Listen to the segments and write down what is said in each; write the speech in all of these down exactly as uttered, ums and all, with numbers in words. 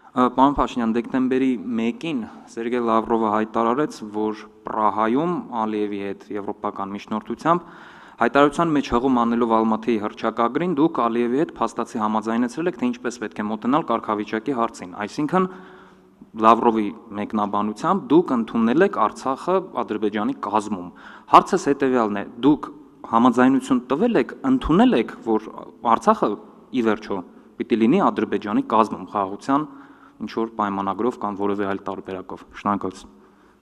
Պարոն Փաշինյան, դեկտեմբերի մեկին Սերգեյ Լավրովը հայտարարեց, որ Պրահայում Ալիևի հետ եվրոպական միջնորդությամբ հայտարարության մեջ հղում անելով Ալմաթիի հռչակագրին դուք Ալիևի հետ փաստացի համաձայնեցրել եք, թե ինչպես պետք է մոտենալ կարգավիճակի հարցին, այսինքն Լավրովի մեկնաբանությամբ դուք ընդունել եք Արցախը Ադրբեջանի կազմում։ Հարցս հետևյալն է, դուք համաձայնություն տվել եք, ընդունել եք, որ Արցախը ի վերջո պիտի լինի Ադրբեջանի կազմում խաղաղության ինչ որ պայմանագրով կամ որևէ այլ տարբերակով։ Շնորհակալություն։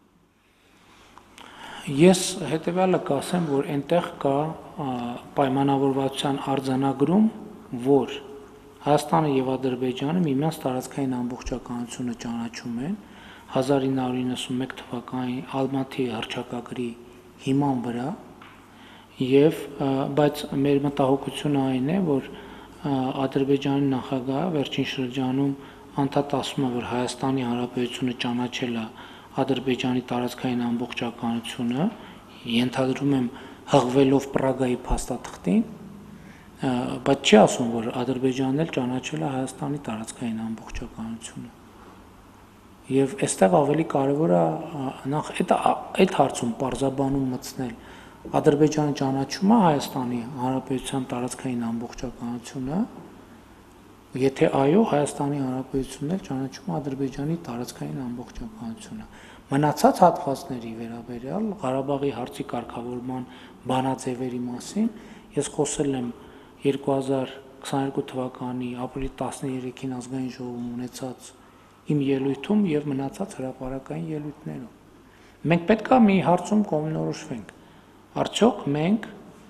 Ես հետևյալը կասեմ, որ այնտեղ կա պայմանավորվածության արձանագրում, որ Հայաստանը եւ Ադրբեջանը միմյանց տարածքային ամբողջականությունը ճանաչում են հազար ինը հարյուր իննսունմեկ թվականի Ալմաթիի հռչակագրի հիման վրա, եւ բայց մեր մտահոգությունը այն է, որ Ադրբեջանի նախագահը վերջին շրջանում անդադ ասում է, որ Հայաստանի Հանրապետությունը ճանաչել է Ադրբեջանի տարածքային ամբողջականությունը, ենթադրում եմ հղվելով Պրագայի փաստաթղթին, բայց չի ասում, որ Ադրբեջանն էլ ճանաչել է Հայաստանի տարածքային ամբողջականությունը։ Եվ այստեղ ավելի կարևոր է նախ այդ այդ հարցում պարզաբանում մտցնել Ադրբեջանը ճանաչում է Հայաստանի Հանրապետության տարածքային ամբողջականությունը, եթե այո, Հայաստանի Հանրապետությունն էլ ճանաչում է Ադրբեջանի տարածքային ամբողջականությունը։ Մնացած հատվածների վերաբերյալ Ղարաբաղի հարցի կարգավորման բանաձևերի մասին ես խոսել եմ երկու հազար քսաներկու թվականի ապրիլի տասներեքին ազգային ժողովում ունեցած իմ ելույթում եւ մնացած հրապարակային ելույթներում։ Մենք պետք է մի հարցում կողմնորոշվենք։ Արդյոք մենք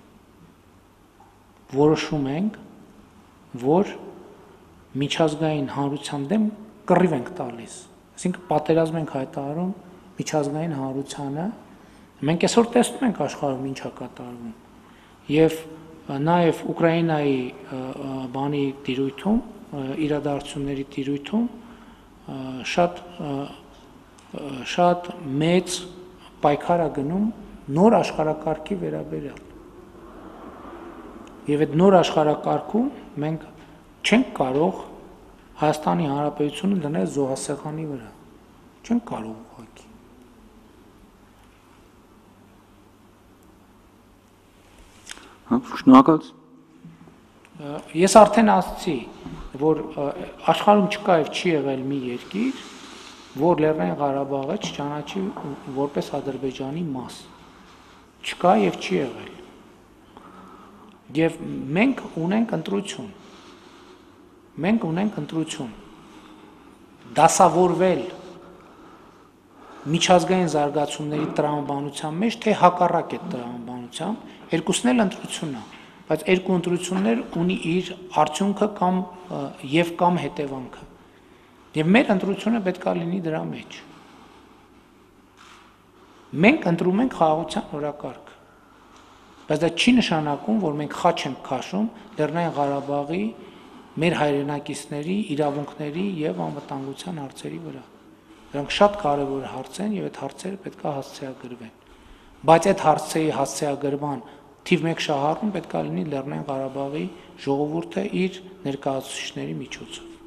որոշում ենք, որ միջազգային հանրության դեմ կռիվ ենք տալիս, այսինքն պատերազմ ենք հայտարարում միջազգային հանրությանը, մենք այսօր տեսնում ենք աշխարհում ինչ է կատարվում, եւ նաեւ Ուկրաինայի բանի տիրույթում, իրադարձությունների տիրույթում շատ շատ մեծ պայքար է գնում նոր աշխարհակարգի վերաբերյալ։ Եվ այդ նոր աշխարհակարգում մենք չենք կարող Հայաստանի Հանրապետությունը դնել զոհասեղանի վրա, չենք կարող ուղղակի։ Շնորհակալություն։ Ես արդեն ասացի, որ աշխարհում չկա եւ չի եղել մի երկիր, որ Լեռնային Ղարաբաղը չճանաչի որպես Ադրբեջանի մաս։ Չկա եւ չի եղել։ Եվ մենք ունենք ընտրություն։ Մենք ունենք ընտրություն։ Դասավորվել միջազգային զարգացումների տրամաբանության մեջ, թե հակառակ այդ տրամաբանության, երկուսն էլ ընտրությունն է, բայց երկու ընտրություններ ունի իր արդյունքը կամ եւ կամ հետևանքը։ Եվ մեր ընտրությունը պետք է լինի դրա մեջ։ Մենք ընտրում ենք խաղաղության օրակարգ, բայց դա չի նշանակում, որ մենք խաչ ենք քաշում Լեռնային Ղարաբաղի մեր հայրենակիցների, իրավունքների եւ անվտանգության հարցերի վրա։ Դրանք շատ կարեւոր հարց են եւ այդ հարցերը պետք է հասցեագրվեն։ Բայց այդ հարցերի հասցեագրման թիվ մեկ շահառուն պետք է լինի Լեռնային Ղարաբաղի ժողովուրդը իր ներկայացուցիչների միջոցով։